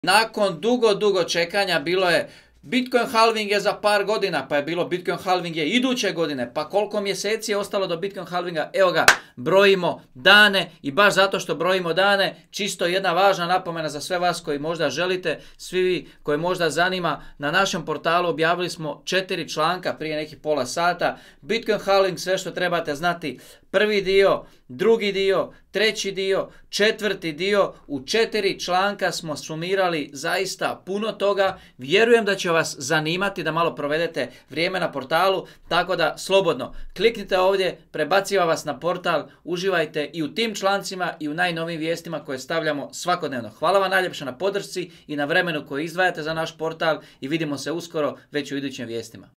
Nakon dugo čekanja bilo je Bitcoin halving je za par godina, pa je bilo Bitcoin halving je iduće godine, pa koliko mjeseci je ostalo do Bitcoin halvinga, evo ga, brojimo dane i baš zato što brojimo dane, čisto jedna važna napomena za sve vas koji možda želite, svi vi koji možda zanima, na našem portalu objavili smo 4 članka prije nekih pola sata, Bitcoin halving, sve što trebate znati, prvi dio, drugi dio, treći dio, četvrti dio, u 4 članka smo sumirali zaista puno toga, vjerujem da će vas zanimati da malo provedete vrijeme na portalu, tako da slobodno kliknite ovdje, prebaciva vas na portal, uživajte i u tim člancima i u najnovijim vijestima koje stavljamo svakodnevno. Hvala vam najljepše na podršci i na vremenu koje izdvajate za naš portal i vidimo se uskoro već u idućim vijestima.